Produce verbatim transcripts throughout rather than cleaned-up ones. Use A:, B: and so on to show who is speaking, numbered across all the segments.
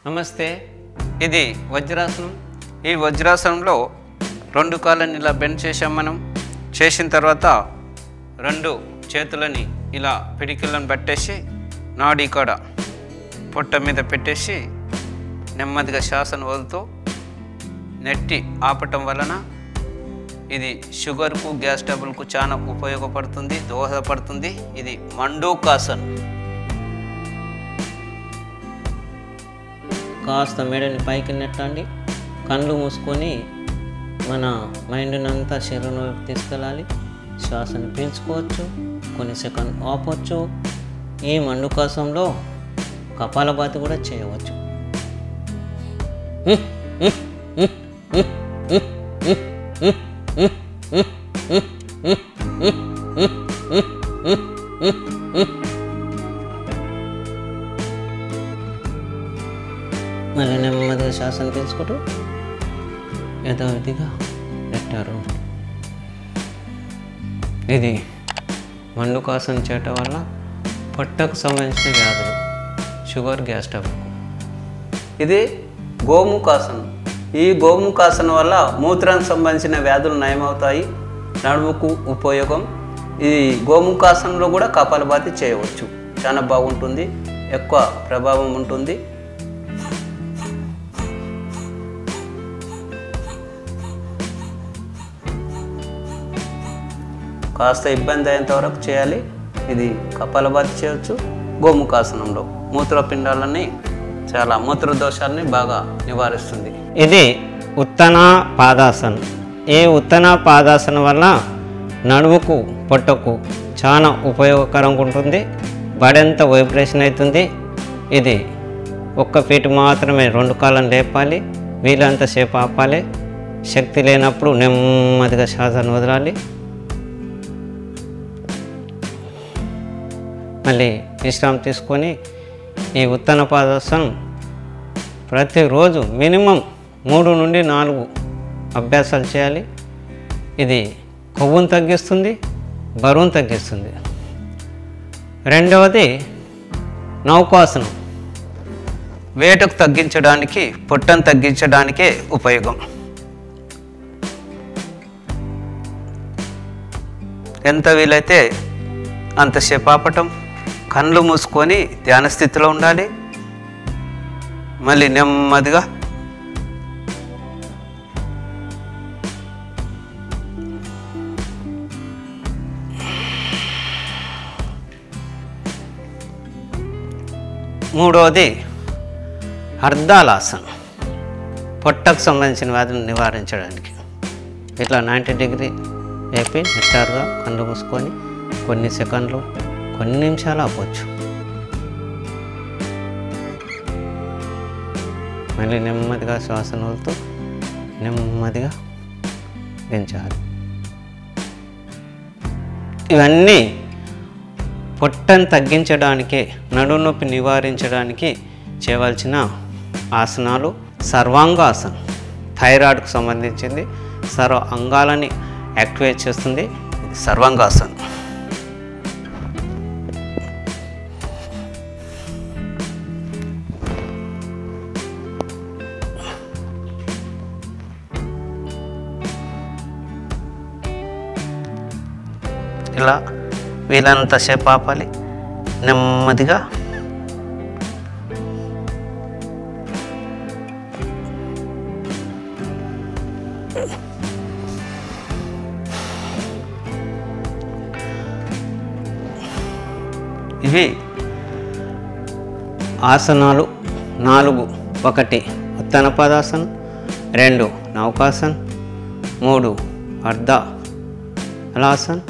A: నమస్తే. ఇది వజ్రాసనం. ఈ వజ్రాసనంలో రెండు కాళ్ళని ఇలా బెండ్ చేసాం. మనం చేసిన తర్వాత రెండు చేతులని ఇలా పిడికిళ్ళని పట్టేసి నాడీ కాడ పొట్ట మీద పెట్టేసి నెమ్మదిగా శ్వాసను వదులుతూ నెట్టి ఆపటం వలన ఇది షుగర్కు, గ్యాస్ ట్రబుల్కు చాలా ఉపయోగపడుతుంది, దోహదపడుతుంది. ఇది మండూకాసన్.
B: కాస్త మెడని పైకి నెట్టండి. కళ్ళు మూసుకొని మన మైండ్ని అంతా శరీరంలోకి తీసుకెళ్ళాలి. శ్వాసను పీల్చుకోవచ్చు, కొన్ని సెకండ్ ఆపవచ్చు. ఈ మండుకాసంలో కపాలభాతి కూడా చేయవచ్చు. మళ్ళీ నెమ్మదిగా శ్వాసను తీసుకుంటూ యథావిధిగా పెట్టారు. ఇది మండుకాసన చేయటం వల్ల పొట్టకు సంబంధించిన వ్యాధులు, షుగర్, గ్యాస్ ట్రబుల్.
A: ఇది గోముఖాసనం. ఈ గోముఖాసనం వల్ల మూత్రానికి సంబంధించిన వ్యాధులు నయమవుతాయి, నడుముకు ఉపయోగం. ఈ గోముఖాసనంలో కూడా కపాలభాతి చేయవచ్చు. చాలా బాగుంటుంది, ఎక్కువ ప్రభావం ఉంటుంది. కాస్త ఇబ్బంది అయ్యేంత వరకు చేయాలి. ఇది కపాలభాతి చేయవచ్చు. గోముఖాసనంలో మూత్రపిండాలని, చాలా మూత్ర దోషాలని బాగా నివారిస్తుంది.
B: ఇది ఉత్తన పాదాసనం. ఈ ఉత్తన పాదాసనం వల్ల నడుముకు, పొట్టకు చాలా ఉపయోగకరంగా ఉంటుంది. బడంత వైబ్రేషన్ అవుతుంది. ఇది ఒక్క ఫీట్ మాత్రమే రెండు కాళ్ళని లేపాలి, వీలంతసేపు ఆపాలి. శక్తి లేనప్పుడు నెమ్మదిగా శ్వాసను వదలాలి. మళ్ళీ విశ్రాంతి తీసుకొని ఈ ఉత్తన పాదాసనం ప్రతిరోజు మినిమం మూడు నుండి నాలుగు అభ్యాసాలు చేయాలి. ఇది కొవ్వును తగ్గిస్తుంది, బరువును తగ్గిస్తుంది. రెండవది నౌకాసనం.
A: వేటకు తగ్గించడానికి, పొట్టను తగ్గించడానికే ఉపయోగం. ఎంత వీలైతే అంతసేపు ఆపటం, కళ్ళు మూసుకొని ధ్యాన స్థితిలో ఉండాలి. మళ్ళీ నెమ్మదిగా
B: మూడవది అర్ధాలాసనం. పొట్టకు సంబంధించిన వ్యాధులను నివారించడానికి ఇట్లా నైంటీ డిగ్రీ వేపి నిట్టారుగా కళ్ళు మూసుకొని కొన్ని సెకండ్లు, కొన్ని నిమిషాలు ఆపవచ్చు. మళ్ళీ నెమ్మదిగా శ్వాసను వదులుతూ నెమ్మదిగా దించాలి. ఇవన్నీ పొట్టను తగ్గించడానికే, నడుము నొప్పి నివారించడానికి చేయవలసిన ఆసనాలు. సర్వాంగాసనం థైరాయిడ్కు సంబంధించింది, సర్వ అంగాలని యాక్టివేట్ చేస్తుంది.
A: సర్వాంగాసనం.
B: ఇలా వీలంతసేపు ఆపాలి. నెమ్మదిగా
A: ఇవి
B: ఆసనాలు నాలుగు. ఒకటి ఉత్తన పాదాసనం, రెండు నౌకాసన్, మూడు అర్ధ హలాసన్,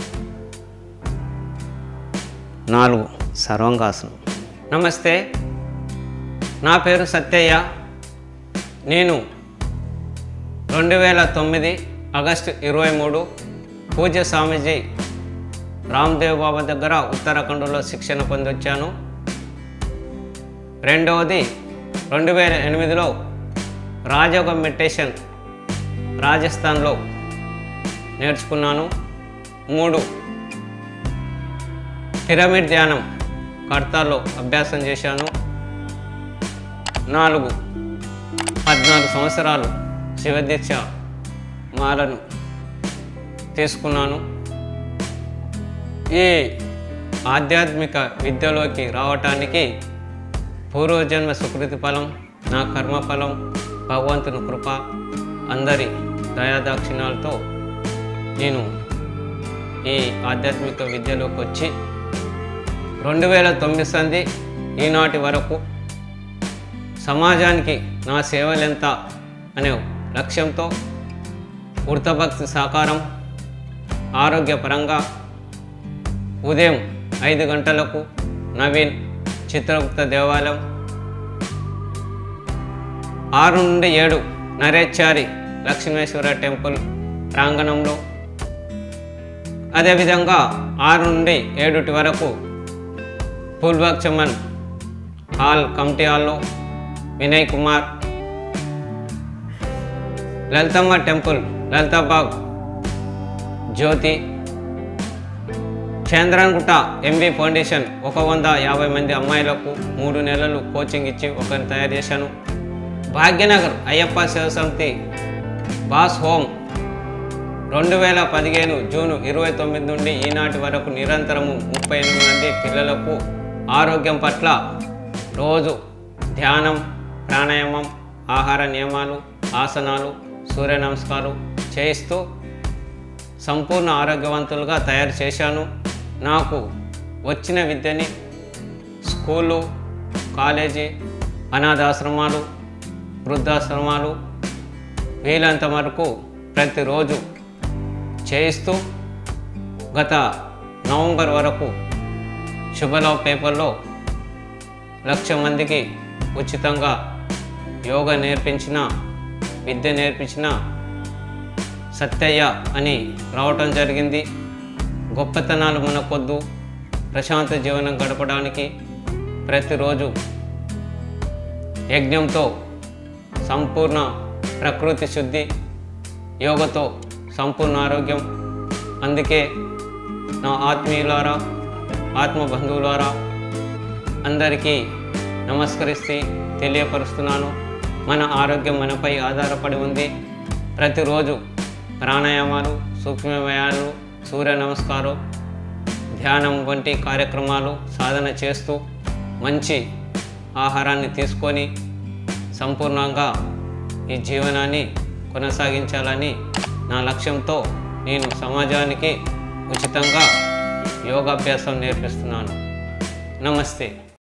B: నాలుగు సర్వాంగాసనం. నమస్తే, నా పేరు సత్యయ్య. నేను రెండు వేల తొమ్మిది ఆగస్టు ఇరవై మూడు పూజ్య స్వామీజీ రామ్దేవ్ బాబా దగ్గర ఉత్తరాఖండ్లో శిక్షణ పొంది వచ్చాను. రెండవది రెండు వేల ఎనిమిదిలో రాజయోగ మెడిటేషన్ రాజస్థాన్లో నేర్చుకున్నాను. మూడు పిరమిడ్ ధ్యానం కర్తాలో అభ్యాసం చేశాను. నాలుగు పద్నాలుగు సంవత్సరాలు శివదీక్ష మాలను తీసుకున్నాను. ఈ ఆధ్యాత్మిక విద్యలోకి రావటానికి పూర్వజన్మ సుకృతి ఫలం, నా కర్మఫలం, భగవంతుని కృప, అందరి దయాదాక్షిణ్యాలతో నేను ఈ ఆధ్యాత్మిక విద్యలోకి వచ్చి రెండు వేల తొమ్మిది సంది ఈనాటి వరకు సమాజానికి నా సేవలెంత అనే లక్ష్యంతో వృత్తభక్తి సాకారం, ఆరోగ్యపరంగా ఉదయం ఐదు గంటలకు నవీన్ చిత్రగుప్త దేవాలయం, ఆరు నుండి ఏడు నరేచారి లక్ష్మీశ్వర టెంపుల్ ప్రాంగణంలో, అదేవిధంగా ఆరు నుండి ఏడుటి వరకు ఫుల్బాగ్ చమన్ హాల్ కమిటీ హాల్లో Vinay Kumar, Lalithamma temple Lalitabagh Jyothi, Chandrayangutta MB foundation ఒక వంద యాభై మంది అమ్మాయిలకు మూడు నెలలు కోచింగ్ ఇచ్చి ఒకరిని తయారు చేశాను. భాగ్యనగర్ అయ్యప్ప శివ సమితి బాస్ హోమ్ రెండు వేల పదిహేను జూన్ ఇరవై తొమ్మిది నుండి ఈనాటి వరకు నిరంతరము ముప్పై ఎనిమిది మంది పిల్లలకు ఆరోగ్యం పట్ల రోజు ధ్యానం, ప్రాణాయామం, ఆహార నియమాలు, ఆసనాలు, సూర్య నమస్కారాలు చేయిస్తూ సంపూర్ణ ఆరోగ్యవంతులుగా తయారు చేశాను. నాకు వచ్చిన విద్యని స్కూలు, కాలేజీ, అనాథాశ్రమాలు, వృద్ధాశ్రమాలు వీలంత వరకు ప్రతిరోజు చేయిస్తూ గత నవంబర్ వరకు శుభలవ్ పేపర్లో లక్ష మందికి ఉచితంగా యోగా నేర్పించిన, విద్య నేర్పించిన సత్యయ్య అని రావటం జరిగింది. గొప్పతనాలు మనకొద్దు, ప్రశాంత జీవనం గడపడానికి ప్రతిరోజు యజ్ఞంతో సంపూర్ణ ప్రకృతి శుద్ధి, యోగతో సంపూర్ణ ఆరోగ్యం. అందుకే నా ఆత్మీయులారా, ఆత్మ బంధువులారా అందరికీ నమస్కరిస్తూ తెలియపరుస్తున్నాను. మన ఆరోగ్యం మనపై ఆధారపడి ఉంది. ప్రతిరోజు ప్రాణాయామాలు, సూక్ష్మవ్యాయాలు, సూర్య నమస్కారం, ధ్యానం వంటి కార్యక్రమాలు సాధన చేస్తూ మంచి ఆహారాన్ని తీసుకొని సంపూర్ణంగా ఈ జీవనాన్ని కొనసాగించాలని నా లక్ష్యంతో నేను సమాజానికి ఉచితంగా యోగాభ్యాసం నేర్పిస్తున్నాను. నమస్తే.